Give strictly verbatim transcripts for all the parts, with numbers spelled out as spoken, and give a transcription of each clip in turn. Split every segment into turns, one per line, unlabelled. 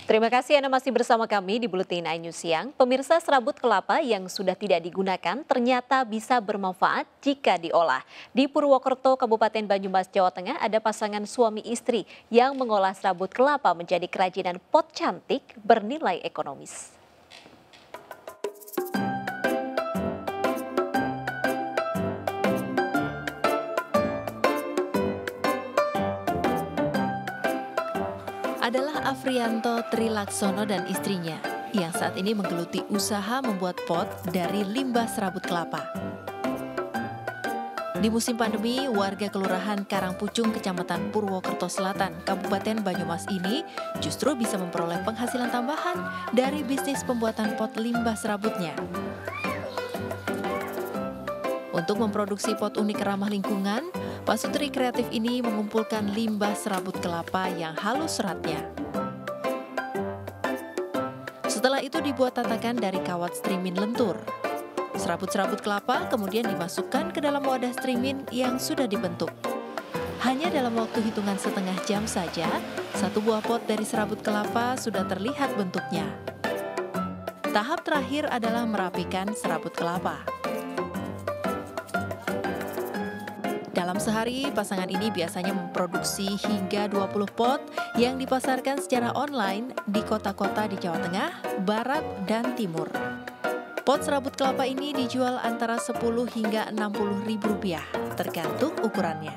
Terima kasih Anda masih bersama kami di Buletin iNews Siang. Pemirsa, serabut kelapa yang sudah tidak digunakan ternyata bisa bermanfaat jika diolah. Di Purwokerto, Kabupaten Banyumas, Jawa Tengah ada pasangan suami istri yang mengolah serabut kelapa menjadi kerajinan pot cantik bernilai ekonomis. Adalah Afrianto Trilaksono dan istrinya yang saat ini menggeluti usaha membuat pot dari limbah serabut kelapa. Di musim pandemi, warga Kelurahan Karangpucung, Kecamatan Purwokerto Selatan, Kabupaten Banyumas ini justru bisa memperoleh penghasilan tambahan dari bisnis pembuatan pot limbah serabutnya. Untuk memproduksi pot unik ramah lingkungan, pasutri kreatif ini mengumpulkan limbah serabut kelapa yang halus seratnya. Setelah itu dibuat tatakan dari kawat strimin lentur. Serabut-serabut kelapa kemudian dimasukkan ke dalam wadah strimin yang sudah dibentuk. Hanya dalam waktu hitungan setengah jam saja, satu buah pot dari serabut kelapa sudah terlihat bentuknya. Tahap terakhir adalah merapikan serabut kelapa. Dalam sehari, pasangan ini biasanya memproduksi hingga dua puluh pot yang dipasarkan secara online di kota-kota di Jawa Tengah, Barat, dan Timur. Pot serabut kelapa ini dijual antara sepuluh hingga enam puluh ribu rupiah, tergantung ukurannya.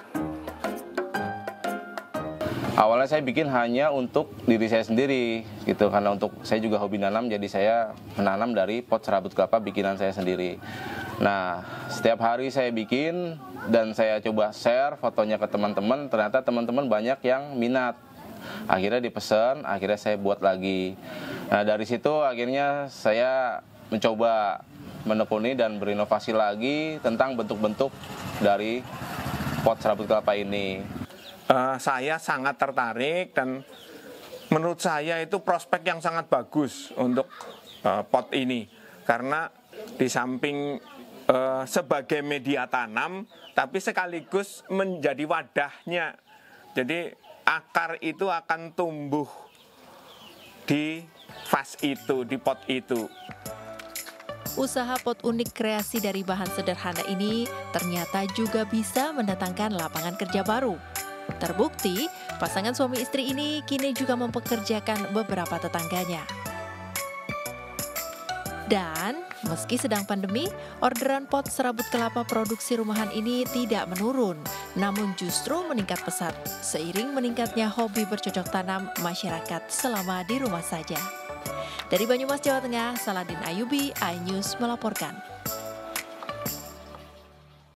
Awalnya saya bikin hanya untuk diri saya sendiri, gitu. Karena untuk saya juga hobi nanam, jadi saya menanam dari pot serabut kelapa bikinan saya sendiri. Nah, setiap hari saya bikin dan saya coba share fotonya ke teman-teman, ternyata teman-teman banyak yang minat. Akhirnya dipesan, akhirnya saya buat lagi. Nah, dari situ akhirnya saya mencoba menekuni dan berinovasi lagi tentang bentuk-bentuk dari pot serabut kelapa ini.
Uh, saya sangat tertarik dan menurut saya itu prospek yang sangat bagus untuk uh, pot ini. Karena di samping uh, sebagai media tanam, tapi sekaligus menjadi wadahnya. Jadi akar itu akan tumbuh di vas itu, di pot itu.
Usaha pot unik kreasi dari bahan sederhana ini ternyata juga bisa mendatangkan lapangan kerja baru. Terbukti, pasangan suami istri ini kini juga mempekerjakan beberapa tetangganya. Dan meski sedang pandemi, orderan pot serabut kelapa produksi rumahan ini tidak menurun, namun justru meningkat pesat seiring meningkatnya hobi bercocok tanam masyarakat selama di rumah saja. Dari Banyumas, Jawa Tengah, Saladin Ayubi, iNews melaporkan.